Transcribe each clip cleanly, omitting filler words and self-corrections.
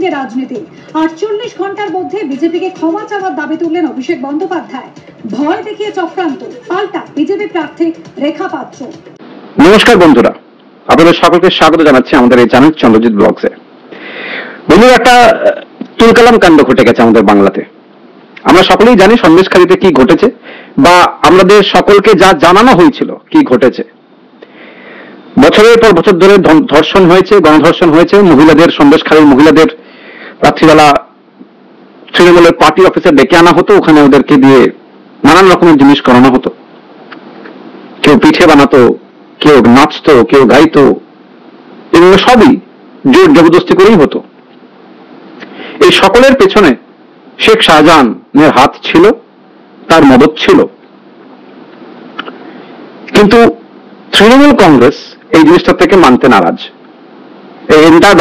সঙ্গে রাজনীতি। 48 ঘন্টার মধ্যে বিজেপিকে ক্ষমা চাওয়ার দাবি তুললেন অভিষেক বন্দ্যোপাধ্যায়। ভয় দেখিয়ে চক্রান্ত, পাল্টা বিজেপি প্রার্থী রেখা পাত্র। নমস্কার বন্ধুরা, আপনাদের সকলকে স্বাগত জানাচ্ছি আমাদের এই চ্যানেল চন্দ্রজিৎ ব্লগসে। বন্ধুরা, একটা তুলকালাম কাণ্ড ঘটে গেছে আমাদের বাংলাতে। আমরা সকলেই জানি সন্দেশখালীতে কি ঘটেছে, বা আমাদের সকলকে যা জানানো হয়েছিল কি ঘটেছে। বছরের পর বছর ধরে ধর্ষণ হয়েছে, গণধর্ষণ হয়েছে। মহিলাদের, সন্দেশখালীর মহিলাদের রাত্রিবেলা তৃণমূলের পার্টি অফিসে ডেকে আনা হতো, ওখানে ওদেরকে দিয়ে নানান রকমের জিনিস করানো হতো। কেউ পিঠে বানাতো, কেউ নাচতো, কেউ গাইতো, এগুলো সবই জোর জবরদস্তি করেই হতো। এই সকলের পেছনে শেখ শাহজাহানের হাত ছিল, তার মদত ছিল। কিন্তু তৃণমূল কংগ্রেস এই জিনিসটা থেকে মানতে নারাজ। এই এন্টায়ার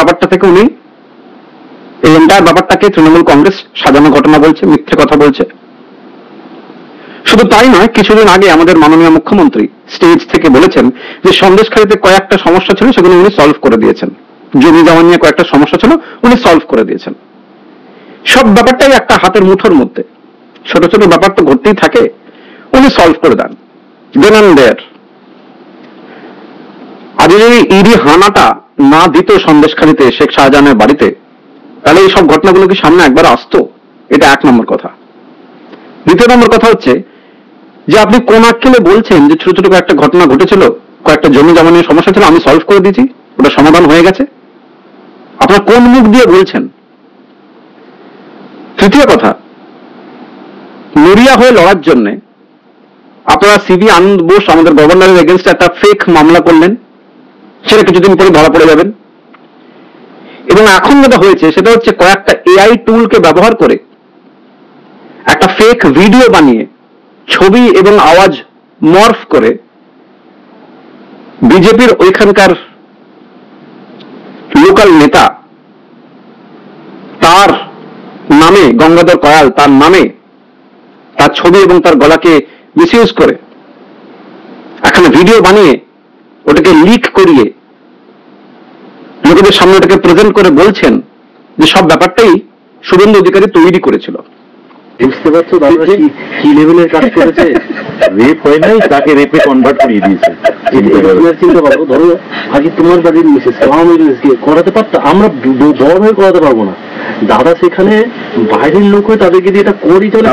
ব্যাপারটাকে তৃণমূল কংগ্রেস সাজানো ঘটনা বলছে, মিথ্যে কথা বলছে। শুধু তাই নয়, কিছুদিন আগে আমাদের মাননীয় মুখ্যমন্ত্রী স্টেজ থেকে বলেছেন যে সন্দেশখালীতে কয়েকটা সমস্যা ছিল, সেগুলো উনি সলভ করে দিয়েছেন। জমি জমা নিয়ে কয়েকটা সমস্যা ছিল, উনি সলভ করে দিয়েছেন। সব ব্যাপারটাই একটা হাতের মুঠোর মধ্যে, ছোট ছোট ব্যাপার তো ঘটতেই থাকে, উনি সলভ করে দেন। দেন অ্যান্ড দেয়ার। আজ যদি ইডি হানাটা না দিত সন্দেশখালীতে শেখ শাহজাহানের বাড়িতে, তাহলে এই সব ঘটনাগুলো কি সামনে একবার আসতো? এটা এক নম্বর কথা। দ্বিতীয় নম্বর কথা হচ্ছে যে আপনি কোন আক্কেলে বলছেন যে ছোট ছোট কয়েকটা ঘটনা ঘটেছিল, কয়েকটা জমি জমা নিয়ে সমস্যা ছিল, আমি সলভ করে দিয়েছি, ওটা সমাধান হয়ে গেছে। আপনার কোন মুখ দিয়ে বলছেন? তৃতীয় কথা, মরিয়া হয়ে লড়ার জন্য আপনারা সিবি আনন্দ বোস আমাদের গভর্নরের এগেনস্টে একটা ফেক মামলা করলেন, সেটা কিছুদিন পরে ধরা পড়ে যাবেন। এবং এখন যেটা হয়েছে সেটা হচ্ছে কয়েকটা এআই টুলকে ব্যবহার করে একটা ফেক ভিডিও বানিয়ে ছবি এবং আওয়াজ মর্ফ করে বিজেপির ওইখানকার লোকাল নেতা, তার নামে গঙ্গাধর কয়াল, তার নামে তার ছবি এবং তার গলাকে মিসইউজ করে এখানে ভিডিও বানিয়ে ওটাকে লিক করিয়ে লোকেদের সামনে ওটাকে প্রেজেন্ট করে বলছেন যে সব ব্যাপারটাই শুভেন্দু অধিকারী তৈরি করেছিল। বুঝতে পারছো দাদা কি লেভেলের কাজ করেছে? রেপ হয় নাই, তাকে রেপে কনভার্ট করিয়ে দিয়েছে। চিন্তা করো, ধরো আগে তোমার বাড়ির মিসেস করাতে পারতো, আমরা বড় হয়ে করাতে পারবো না। দাদা সেখানে বাইরের লোক হয়ে তাদেরকে দিয়ে এটা করি, তাহলে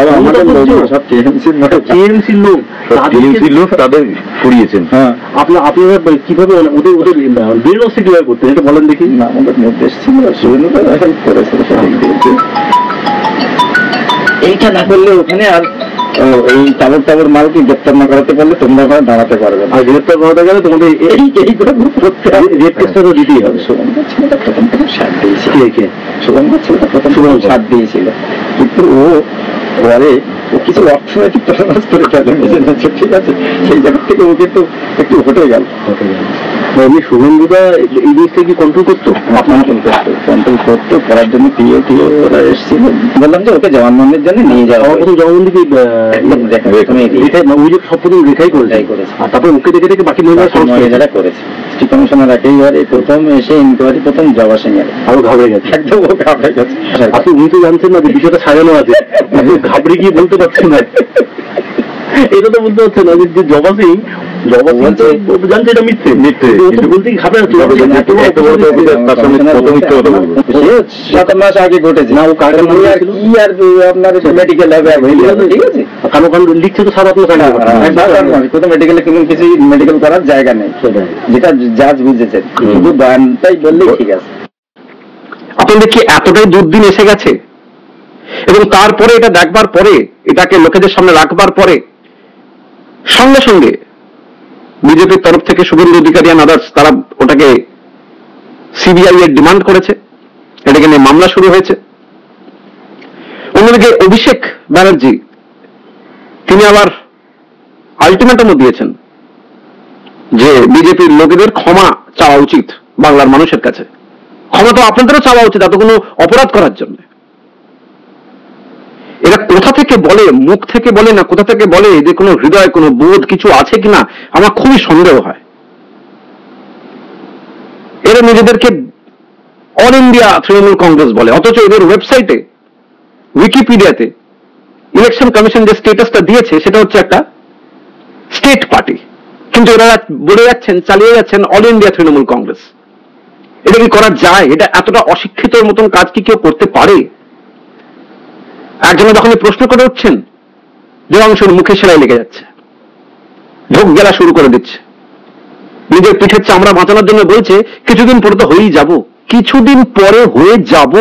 লোক তাদের করিয়েছেন। আপনারা কিভাবে ওদের বেরোসি কিভাবে করতেন এটা বলেন দেখি। না, আমাদের নির্দেশ ছিল, হেল্প করেছে। এইটা না করলে ওখানে আর এই টাবর মালকে গ্রেপ্তার না করাতে পারলে তোমরা ওখানে দাঁড়াতে পারবে না। আর গ্রেপ্তার করাতে গেলে তোমাদের এই রেপ কেসটা তো দিতেই হবে। শুভঙ্কর ছেলেটা প্রথম সাথ দিয়েছিল, শুভঙ্কর ছেলেটা প্রথম সাথ দিয়েছিল, কিন্তু ও পরে ও কিছু অর্থনৈতিক প্রশ্ন করে ফেলে, ঠিক আছে, সেই জায়গা থেকে ও কিন্তু একটু হটে গেল। এমনি শুভেন্দুদা এই জিনিসটা কি কন্ট্রোল করতো? কন্ট্রোল করতো, করার জন্য পিও ওরা এসেছিল। বললাম যে ওকে জবানবন্দির জন্য নিয়ে যাওয়া। প্রথম জবানবন্দি কি সবপ্রথম রেখাই করেছে, আর তারপরে ওকে দেখে দেখে বাকি মহিলারা করেছে। সিটি কমিশনার একেবারে প্রথম এসে ইনকোয়ারি প্রথম জবা সিং এর আরো ঘাবড়ে গেছে, একদম ও ঘাবড়ে গেছে। আপনি উনি তো জানছেন না যে বিষয়টা সাজানো আছে, ঘাবড়ে গিয়ে বলতে পারছেন না, এটা তো বলতে পারছে না যে জবা সিং জানছে এটা মিথ্যে বলতে ঘাবড়ে যাচ্ছে। 7 মাস আগে ঘটেছে না, ও কি আর আপনার মেডিকেল হবে, ঠিক আছে, কারণ লিখছে তো 7 মাস আগে, কোথাও মেডিকেলে কোনো কিছু মেডিকেল করার জায়গা নেই, যেটা জাজ বুঝেছেন, শুধু বয়ানটাই বললেই ঠিক আছে। আপনাদের কি এতটাই দুর্দিন এসে গেছে? এবং তারপরে এটা দেখবার পরে, এটাকে লোকেদের সামনে রাখবার পরে সঙ্গে সঙ্গে বিজেপির তরফ থেকে শুভেন্দু অধিকারী আর আদার্স তারা ওটাকে সিবিআই এর ডিমান্ড করেছে, এটাকে নিয়ে মামলা শুরু হয়েছে। অন্যদিকে অভিষেক ব্যানার্জি তিনি আবার আলটিমেটামও দিয়েছেন যে বিজেপির লোকেদের ক্ষমা চাওয়া উচিত বাংলার মানুষের কাছে। ক্ষমা তো আপনাদেরও চাওয়া উচিত এত কোনো অপরাধ করার জন্য। এরা কোথা থেকে বলে, মুখ থেকে বলে না কোথা থেকে বলে, যে কোনো হৃদয়, কোনো বোধ কিছু আছে কিনা আমার খুবই সন্দেহ হয়। এরা নিজেদেরকে অল ইন্ডিয়া তৃণমূল কংগ্রেস বলে, অথচ এদের ওয়েবসাইটে উইকিপিডিয়াতে ইলেকশন কমিশন যে স্টেটাসটা দিয়েছে সেটা হচ্ছে একটা স্টেট পার্টি, কিন্তু এরা বলে যাচ্ছেন, চালিয়ে যাচ্ছেন অল ইন্ডিয়া তৃণমূল কংগ্রেস। এটা কি করা যায়? এটা এতটা অশিক্ষিতর মতন কাজ কি কেউ করতে পারে? একজনে যখন প্রশ্ন করে উঠছেন, দেবাংশুর মুখে সেলাই লেগে যাচ্ছে, ঢোক গেলা শুরু করে দিচ্ছে, নিজের পিঠের চামড়া বাঁচানোর জন্য বলছে কিছুদিন পরে তো হয়েই যাব। কিছুদিন পরে হয়ে যাব,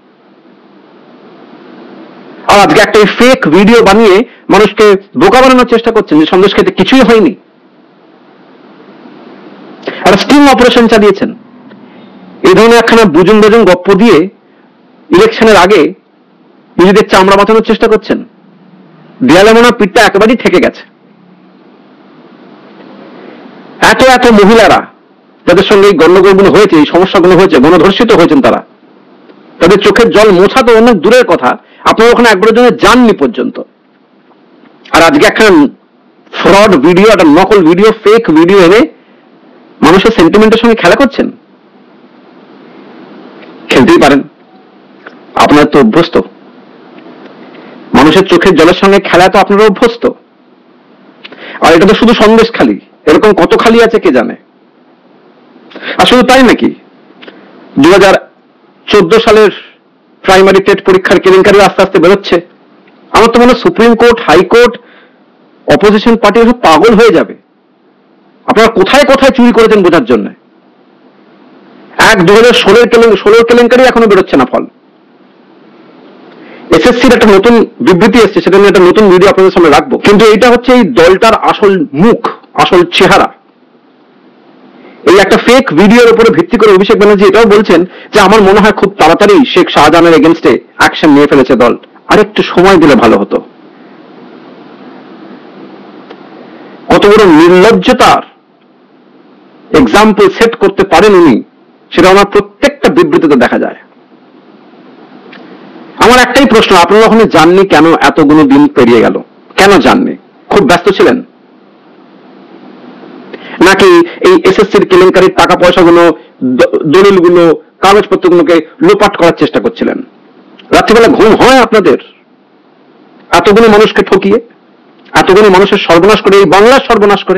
আর আজকে একটা ফেক ভিডিও বানিয়ে মানুষকে বোকা বানানোর চেষ্টা করছেন যে সন্দেশ খেতে কিছুই হয়নি। একটা স্টিং অপারেশন চালিয়েছেন, এই ধরনের একখানা বুজুং বুজুং গপ্প দিয়ে ইলেকশনের আগে নিজেদের চামড়া বাঁচানোর চেষ্টা করছেন। দেয়ালে মনে হয় পিঠটা একেবারেই ঠেকে গেছে। এত এত মহিলারা যাদের সঙ্গে এই গণ্ডগোলগুলো হয়েছে, এই সমস্যাগুলো হয়েছে, গণধর্ষিত হয়েছেন, তারা তাদের চোখের জল মোছা তো অনেক দূরের কথা, আপনারা ওখানে একবারের জন্য যাননি পর্যন্ত। আর আজকে একটা ফ্রড ভিডিও, একটা নকল ভিডিও, ফেক ভিডিও এনে মানুষের সেন্টিমেন্টের সঙ্গে খেলা করছেন। খেলতেই পারেন, আপনারা তো অভ্যস্ত, মানুষের চোখের জলের সঙ্গে খেলা তো আপনারা অভ্যস্ত। আর এটা তো শুধু সন্দেশ খালি, এরকম কত খালি আছে কে জানে। আর শুধু তাই নাকি, 2014 সালের প্রাইমারি টেট পরীক্ষার কেলেঙ্কারি আস্তে আস্তে বেরোচ্ছে। আমার তো মনে হয় supreme court, high court, opposition party সব পাগল হয়ে যাবে। আপনারা কোথায় কোথায় চুরি করেছেন বোঝার জন্য। 2016 কেলেঙ্কারি এখনো বেরোচ্ছে না ফল। এসএসসির একটা নতুন বিবৃতি এসছে, সেটা নিয়ে একটা নতুন ভিডিও আপনাদের সামনে রাখবো। কিন্তু এটা হচ্ছে এই দলটার আসল মুখ, আসল চেহারা। এই একটা ফেক ভিডিওর উপরে ভিত্তি করে অভিষেক ব্যানার্জি এটাও বলছেন যে আমার মনে হয় খুব তাড়াতাড়ি শেখ শাহজাহানের এগেনস্টে অ্যাকশন নিয়ে ফেলেছে দল, আর একটু সময় দিলে ভালো হতো। কত বড় নির্লজ্জতার এক্সাম্পল সেট করতে পারেন উনি, সেটা আমার প্রত্যেকটা বিবৃতিতে দেখা যায়। আমার একটাই প্রশ্ন, আপনারা ওখানে যাননি কেন? এতগুলো দিন পেরিয়ে গেল, কেন যাননি? খুব ব্যস্ত ছিলেন নাকি এই এসএসসির কেলেঙ্কারির টাকা পয়সাগুলো, দলিলগুলো, কাগজপত্রগুলোকে লোপাট করার চেষ্টা করছিলেন? রাত্রিবেলা ঘুম হয় আপনাদের? এতগুলো মানুষকে ঠকিয়ে, এতগুলো মানুষের সর্বনাশ করে, এই বাংলার সর্বনাশ করে,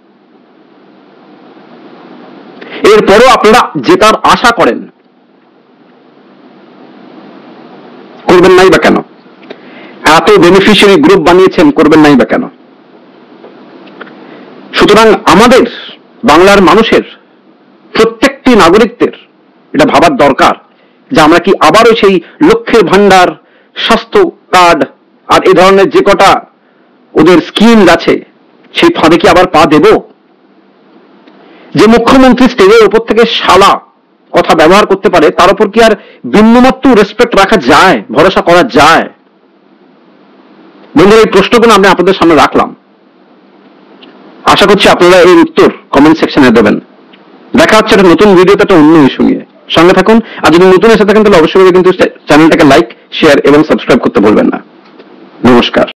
এরপরও আপনারা জেতার আশা করেন, করবেন নাই বা কেন? এত বেনিফিশিয়ারি গ্রুপ বানিয়েছেন, করবেন নাই বা কেন? সুতরাং আমাদের বাংলার মানুষের, প্রত্যেকটি নাগরিকদের এটা ভাবার দরকার যে আমরা কি আবারও সেই লক্ষ্যের ভান্ডার, স্বাস্থ্য কার্ড আর এই ধরনের যে কটা ওদের স্কিম আছে সেই ফাঁদে কি আবার পা দেব? যে মুখ্যমন্ত্রী স্টেজের উপর থেকে শালা কথা ব্যবহার করতে পারে, তার উপর কি আর বিন্দুমাত্র রেসপেক্ট রাখা যায়, ভরসা করা যায়? বন্ধুরা, এই প্রশ্নগুলো আমি আপনাদের সামনে রাখলাম, আশা করছি আপনারা এর উত্তর কমেন্ট সেকশনে দেবেন। দেখা হচ্ছে একটা নতুন ভিডিওতে একটা অন্য ইস্যু নিয়ে। সঙ্গে থাকুন। আর যদি নতুন এসে থাকেন তাহলে অবশ্যই কিন্তু চ্যানেলটাকে লাইক, শেয়ার এবং সাবস্ক্রাইব করতে ভুলবেন না। নমস্কার।